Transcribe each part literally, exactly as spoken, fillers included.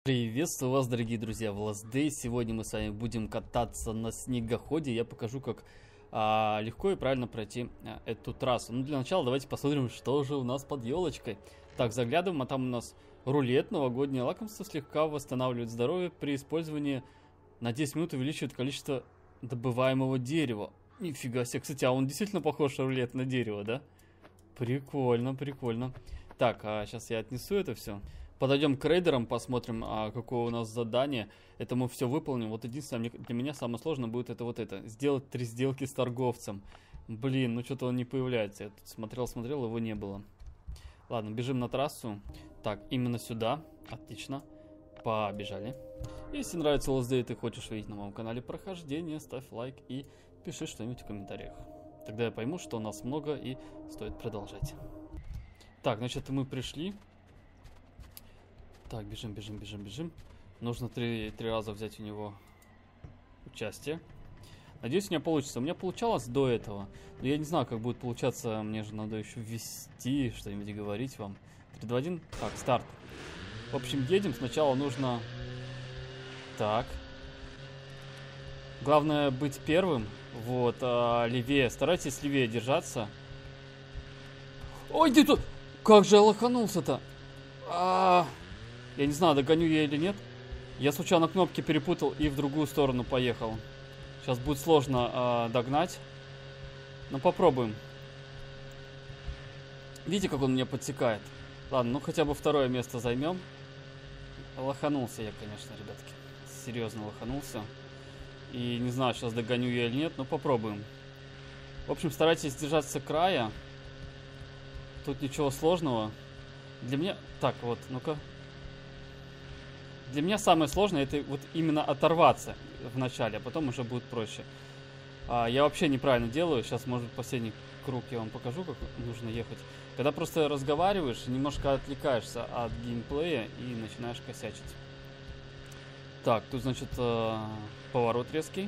Приветствую вас, дорогие друзья, в Last Day. Сегодня мы с вами будем кататься на снегоходе. Я покажу, как а, легко и правильно пройти а, эту трассу. Ну, для начала давайте посмотрим, что же у нас под елочкой. Так, заглядываем, а там у нас рулет, новогоднее лакомство, слегка восстанавливает здоровье. При использовании на десять минут увеличивает количество добываемого дерева. Нифига себе, кстати, а он действительно похож, рулет, на дерево, да? Прикольно, прикольно. Так, а сейчас я отнесу это все. Подойдем к рейдерам, посмотрим, а, какое у нас задание. Это мы все выполним. Вот единственное, для меня самое сложное будет это вот это. Сделать три сделки с торговцем. Блин, ну что-то он не появляется. Я тут смотрел, смотрел, его не было. Ладно, бежим на трассу. Так, именно сюда. Отлично. Побежали. Если нравится Last Day и ты хочешь видеть на моем канале прохождение, ставь лайк и пиши что-нибудь в комментариях. Тогда я пойму, что у нас много и стоит продолжать. Так, значит, мы пришли. Так, бежим, бежим, бежим, бежим. Нужно три, три раза взять у него участие. Надеюсь, у меня получится. У меня получалось до этого. Но я не знаю, как будет получаться. Мне же надо еще ввести, что-нибудь говорить вам. три, два, один. Так, старт. В общем, едем. Сначала нужно... Так. Главное быть первым. Вот, а, левее. Старайтесь левее держаться. Ой, ты тут... Как же я лоханулся-то? А-а-а. Я не знаю, догоню я или нет. Я случайно кнопки перепутал и в другую сторону поехал. Сейчас будет сложно э, догнать. Но попробуем. Видите, как он меня подсекает? Ладно, ну хотя бы второе место займем. Лоханулся я, конечно, ребятки. Серьезно лоханулся. И не знаю, сейчас догоню я или нет, но попробуем. В общем, старайтесь держаться края. Тут ничего сложного. Для меня... Так, вот, ну-ка. Для меня самое сложное это вот именно оторваться в начале, а потом уже будет проще. А, я вообще неправильно делаю. Сейчас, может, последний круг я вам покажу, как нужно ехать. Когда просто разговариваешь, немножко отвлекаешься от геймплея и начинаешь косячить. Так, тут, значит, поворот резкий.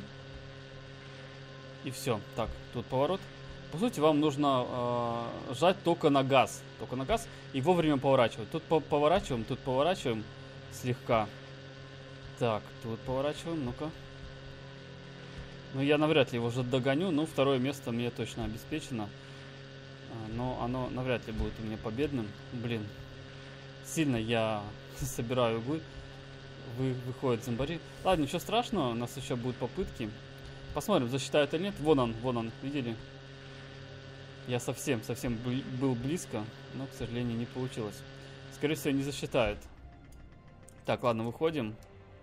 И все. Так, тут поворот. По сути, вам нужно э, жать только на газ. Только на газ и вовремя поворачивать. Тут поворачиваем, тут поворачиваем. Слегка. Так, тут поворачиваем, ну-ка. Ну, я навряд ли его уже догоню, но второе место мне точно обеспечено. Но оно навряд ли будет у меня победным. Блин, сильно я собираю углы. Вы, выходит зомбари. Ладно, ничего страшного, у нас еще будут попытки. Посмотрим, засчитают или нет. Вон он, вон он, видели? Я совсем, совсем был близко, но, к сожалению, не получилось. Скорее всего, не засчитают. Так, ладно, выходим.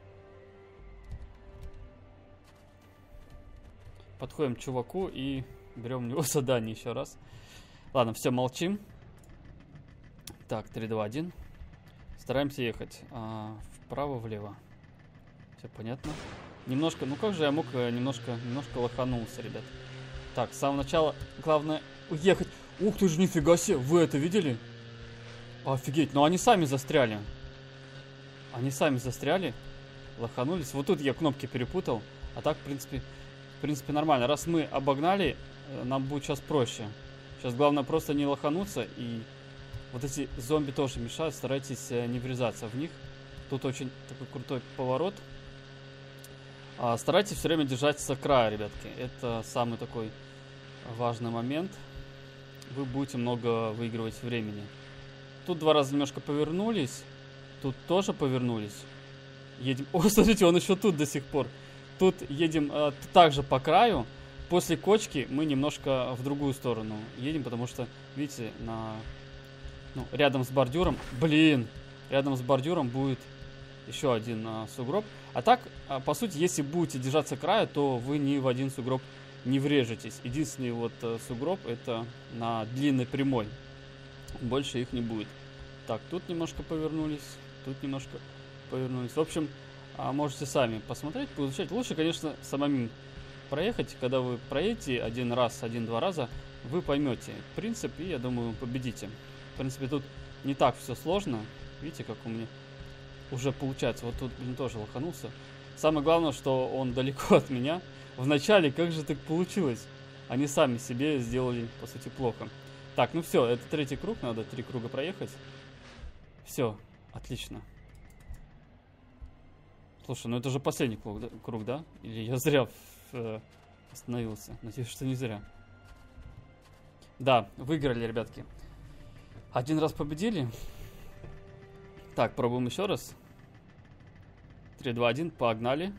Подходим к чуваку и берем у него задание еще раз. Ладно, все, молчим. Так, три, два, один. Стараемся ехать а, вправо-влево. Все понятно. Немножко, ну как же я мог немножко, немножко лоханулся, ребят. Так, с самого начала главное уехать. Ух ты же, нифига себе, вы это видели? Офигеть, но они сами застряли. Они сами застряли, лоханулись. Вот тут я кнопки перепутал. А так, в принципе, в принципе, нормально. Раз мы обогнали, нам будет сейчас проще. Сейчас главное просто не лохануться. И вот эти зомби тоже мешают. Старайтесь не врезаться в них. Тут очень такой крутой поворот. А, старайтесь все время держаться с края, ребятки. Это самый такой важный момент. Вы будете много выигрывать времени. Тут два раза немножко повернулись. Тут тоже повернулись. Едем... О, смотрите, он еще тут до сих пор. Тут едем э, также по краю. После кочки мы немножко в другую сторону едем, потому что, видите, на... ну, рядом с бордюром... Блин! Рядом с бордюром будет еще один э, сугроб. А так, э, по сути, если будете держаться края, то вы ни в один сугроб не врежетесь. Единственный вот э, сугроб это на длинной прямой. Больше их не будет. Так, тут немножко повернулись. Тут немножко повернулись. В общем, можете сами посмотреть, поизучать. Лучше, конечно, самим проехать. Когда вы проедете один раз, один-два раза, вы поймете принцип и, я думаю, победите. В принципе, тут не так все сложно. Видите, как у меня уже получается. Вот тут, блин, тоже лоханулся. Самое главное, что он далеко от меня. Вначале, как же так получилось? Они сами себе сделали, по сути, плохо. Так, ну все, это третий круг. Надо три круга проехать. Все. Отлично. Слушай, ну это же последний круг, да? Круг, да? Или я зря э, остановился? Надеюсь, что не зря. Да, выиграли, ребятки. Один раз победили. Так, пробуем еще раз. три, два, один, погнали.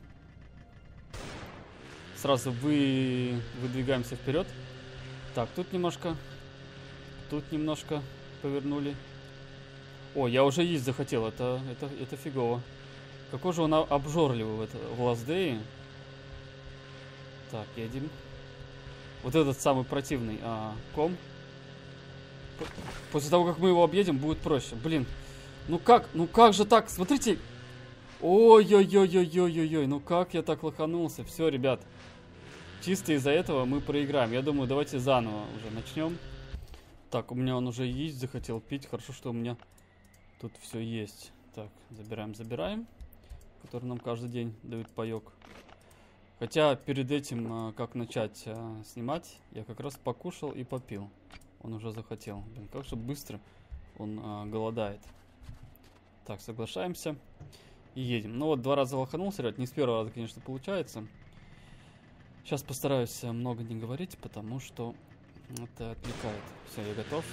Сразу вы... выдвигаемся вперед. Так, тут немножко. Тут немножко повернули. О, я уже есть захотел. Это, это, это фигово. Какой же он обжорливый в, это, в Last Day. Так, едем. Вот этот самый противный а, ком. После того, как мы его объедем, будет проще. Блин, ну как, ну как же так? Смотрите. Ой-ой-ой-ой-ой-ой-ой. Ну как я так лоханулся? Все, ребят. Чисто из-за этого мы проиграем. Я думаю, давайте заново уже начнем. Так, у меня он уже есть, захотел пить. Хорошо, что у меня тут все есть. Так, забираем, забираем. Который нам каждый день дают паёк. Хотя перед этим, как начать снимать, я как раз покушал и попил. Он уже захотел. Блин, как же быстро он а, голодает. Так, соглашаемся. И едем. Ну вот, два раза лоханулся, ребят. Не с первого раза, конечно, получается. Сейчас постараюсь много не говорить, потому что это отвлекает. Все, я готов.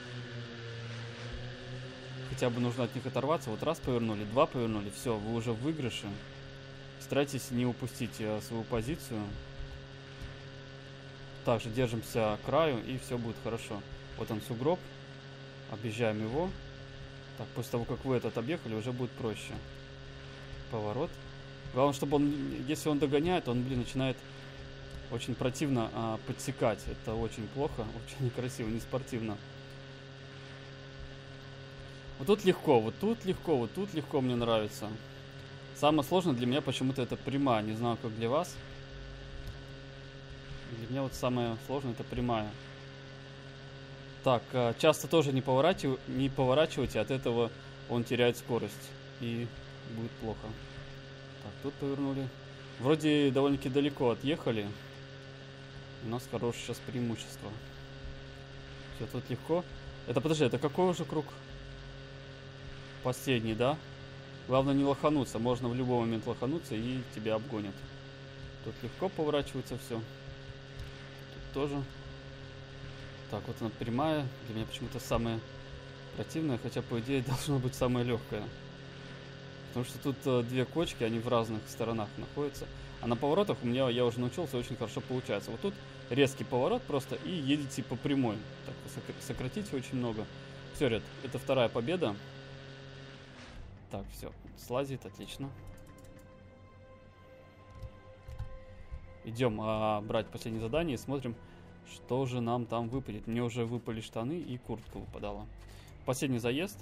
Хотя бы нужно от них оторваться. Вот раз повернули, два повернули. Все, вы уже в выигрыше. Старайтесь не упустить а, свою позицию. Также держимся к краю, и все будет хорошо. Вот он, сугроб. Объезжаем его. Так, после того, как вы этот объехали, уже будет проще. Поворот. Главное, чтобы он, если он догоняет, он, блин, начинает очень противно а, подсекать. Это очень плохо, очень некрасиво, не спортивно. Вот тут легко, вот тут легко, вот тут легко мне нравится. Самое сложное для меня почему-то это прямая. Не знаю, как для вас. Для меня вот самое сложное это прямая. Так, часто тоже не поворачивайте, не поворачивайте, от этого он теряет скорость. И будет плохо. Так, тут повернули. Вроде довольно-таки далеко отъехали. У нас хорошее сейчас преимущество. Все, тут легко. Это, подожди, это какой уже круг? Последний, да? Главное не лохануться. Можно в любой момент лохануться и тебя обгонят. Тут легко поворачивается все. Тут тоже. Так, вот она прямая. Для меня почему-то самая противная, хотя по идее должно быть самая легкая. Потому что тут э, две кочки, они в разных сторонах находятся. А на поворотах у меня, я уже научился, очень хорошо получается. Вот тут резкий поворот просто и едете по прямой. Так, сократите очень много. Все, ребят, это вторая победа. Так, все, слазит, отлично. Идем а, брать последнее задание и смотрим, что же нам там выпадет. Мне уже выпали штаны и куртка выпадала. Последний заезд.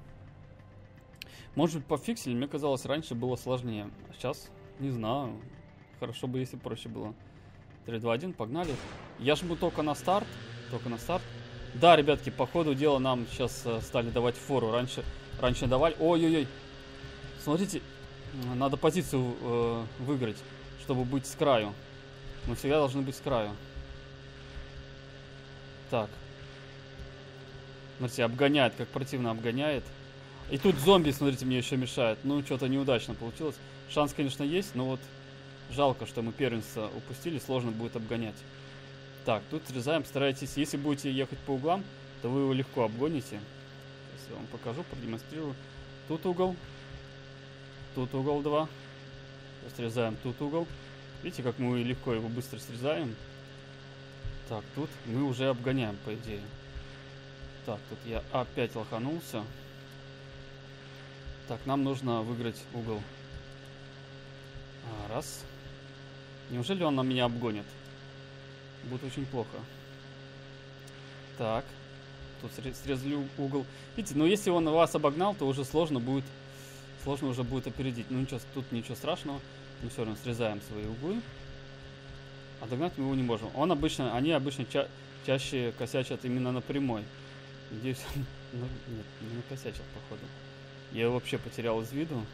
Может быть, пофиксили, мне казалось, раньше было сложнее. А сейчас, не знаю. Хорошо бы, если проще было. три, два, один, погнали. Я жму только на старт. Только на старт. Да, ребятки, по ходу дела нам сейчас э, стали давать фору. Раньше, раньше давали. Ой-ой-ой. Смотрите, надо позицию э, выиграть, чтобы быть с краю. Мы всегда должны быть с краю. Так. Смотрите, обгоняет, как противно обгоняет. И тут зомби, смотрите, мне еще мешает. Ну, что-то неудачно получилось. Шанс, конечно, есть, но вот жалко, что мы первенство упустили. Сложно будет обгонять. Так, тут срезаем, старайтесь. Если будете ехать по углам, то вы его легко обгоните. Сейчас я вам покажу, продемонстрирую. Тут угол. Тут угол два. Срезаем тут угол. Видите, как мы легко его быстро срезаем. Так, тут мы уже обгоняем, по идее. Так, тут я опять лоханулся. Так, нам нужно выиграть угол. А, раз. Неужели он на меня обгонит? Будет очень плохо. Так. Тут срезали угол. Видите, но если он вас обогнал, то уже сложно будет. Сложно уже будет опередить. Ну ничего, тут ничего страшного. Мы все равно срезаем свои углы. А догнать мы его не можем. Он обычно, они обычно ча чаще косячат именно на прямой. Надеюсь, ну, нет, не накосячил, походу. Я его вообще потерял из виду.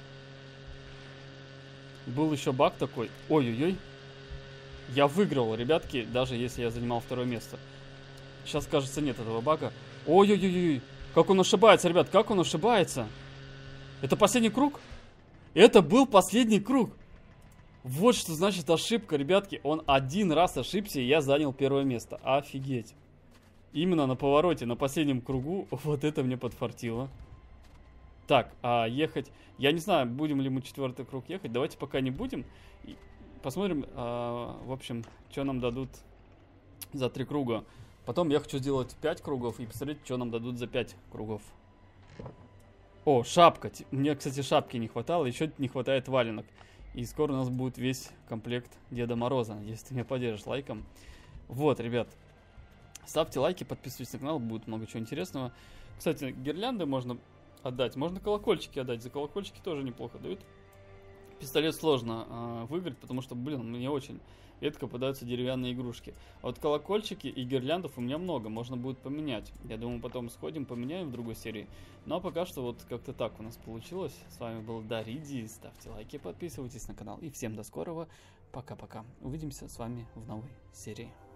Был еще баг такой. Ой-ой-ой. Я выиграл, ребятки, даже если я занимал второе место. Сейчас, кажется, нет этого бага. Ой-ой-ой. Как он ошибается, ребят, как он ошибается? Это последний круг? Это был последний круг. Вот что значит ошибка, ребятки. Он один раз ошибся, и я занял первое место. Офигеть. Именно на повороте, на последнем кругу. Вот это мне подфартило. Так, а ехать... Я не знаю, будем ли мы четвертый круг ехать. Давайте пока не будем. Посмотрим, а, в общем, что нам дадут за три круга. Потом я хочу сделать пять кругов и посмотреть, что нам дадут за пять кругов. О, шапка. Мне, кстати, шапки не хватало. Еще не хватает валенок. И скоро у нас будет весь комплект Деда Мороза. Надеюсь, ты меня поддержишь лайком. Вот, ребят. Ставьте лайки, подписывайтесь на канал. Будет много чего интересного. Кстати, гирлянды можно отдать. Можно колокольчики отдать. За колокольчики тоже неплохо дают. Пистолет сложно э, выиграть, потому что, блин, мне очень редко попадаются деревянные игрушки. А вот колокольчики и гирляндов у меня много, можно будет поменять. Я думаю, потом сходим, поменяем в другой серии. Ну а пока что вот как-то так у нас получилось. С вами был Дариди. Ставьте лайки, подписывайтесь на канал. И всем до скорого. Пока-пока. Увидимся с вами в новой серии.